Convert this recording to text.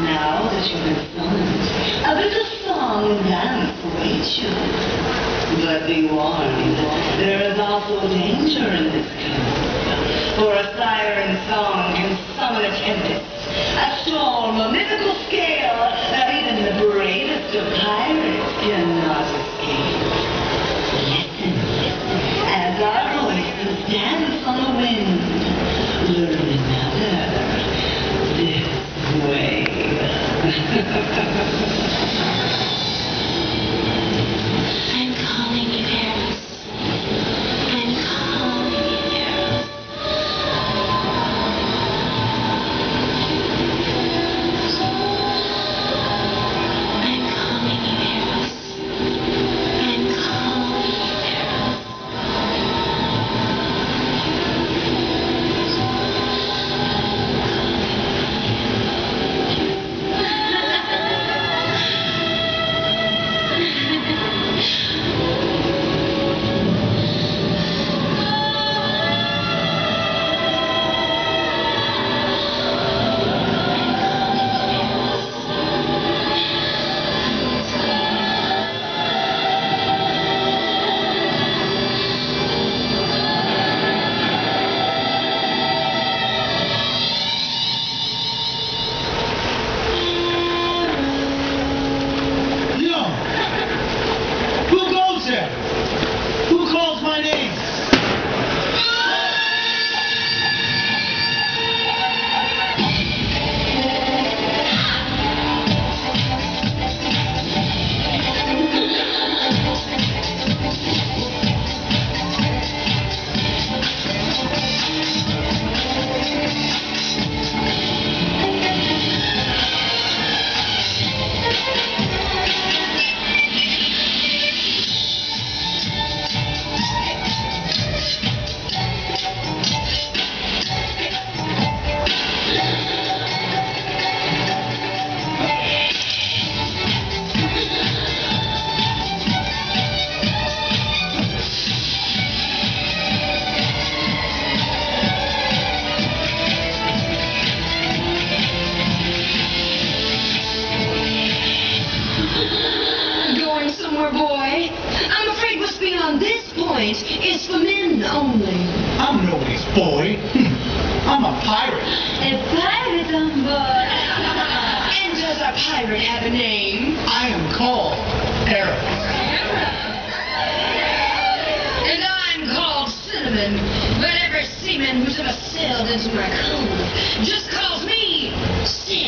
now that you've been summoned, a little song and dance awaits you. But be warned, there is also danger in this cove. For a siren song can summon a tempest, a storm, a mythical scale that even the bravest of pirates cannot escape. Listen, as our voices dance on the wind, learn another this way. I'm calling you, Eros. I'm calling you, Eros. I'm calling you, Eros. I'm calling you, Eros. Who calls my name? Going somewhere, boy? I'm afraid what's beyond this point is for men only. I'm nobody's boy. I'm a pirate. A pirate on board. And does a pirate have a name? I am called Eros. And I'm called Cinnamon. But every seaman who's ever sailed into my cove just calls me Cinnamon.